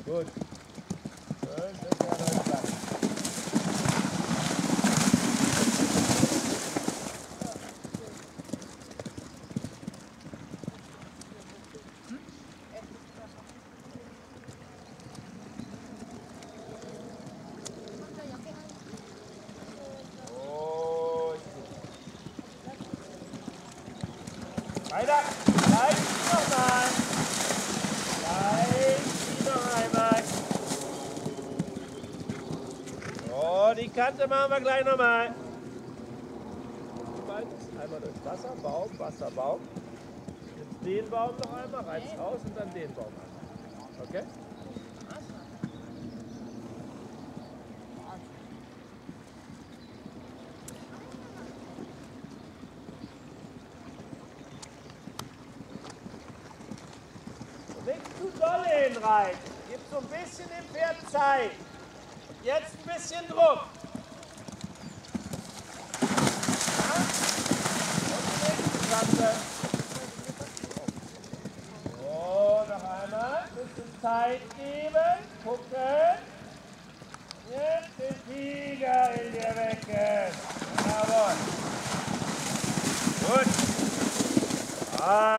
Gut. Schön sicher durchbleiben. Weiter. Gleich nochmal. Gleich noch einmal. So, die Kante machen wir gleich nochmal. Einmal durch Wasser, Baum, Wasser, Baum. Jetzt den Baum noch einmal, reißt aus und dann den Baum einmal. Okay? Nicht zu doll hinreiten. Gib so ein bisschen dem Pferd Zeit. Jetzt ein bisschen Druck. Ja? Und die nächste Kante. So, noch einmal. Ein bisschen Zeit geben. Gucken. Jetzt den Tiger in dir wecken. Jawohl. Gut.